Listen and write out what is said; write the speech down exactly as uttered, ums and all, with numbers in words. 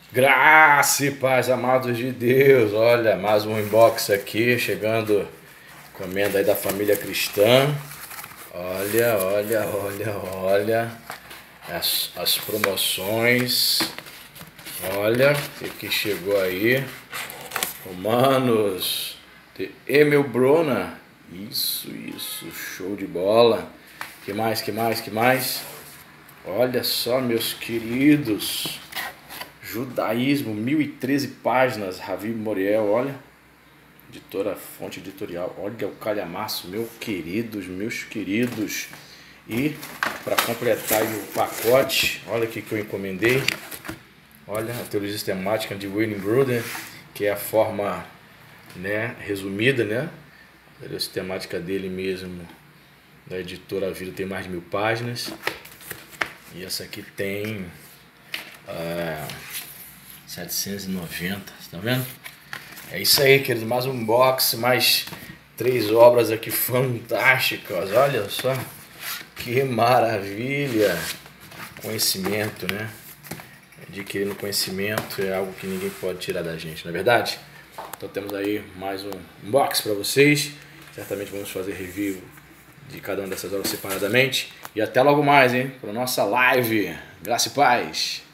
Graça e paz, amados de Deus. Olha, mais um inbox aqui, chegando, encomenda aí da família cristã. Olha, olha, olha, olha as, as promoções. Olha o que chegou aí. Romanos de Emil Brunner. Isso, isso, show de bola. Que mais, que mais, que mais? Olha só, meus queridos. Judaísmo, mil e treze páginas, Ravi Moriel, olha, editora, fonte editorial, olha o calhamaço, meus queridos, meus queridos. E para completar o pacote, olha o que eu encomendei, olha a teologia sistemática de William Brunner, que é a forma, né, resumida, né, a teologia sistemática dele mesmo, da editora Vida, tem mais de mil páginas, e essa aqui tem... Uh, setecentos e noventa, tá vendo? É isso aí, queridos, mais um box, mais três obras aqui fantásticas, olha só, que maravilha, conhecimento, né? Adquirindo conhecimento é algo que ninguém pode tirar da gente, não é verdade? Então temos aí mais um box para vocês, certamente vamos fazer review de cada uma dessas obras separadamente, e até logo mais, hein, para nossa live, graça e paz!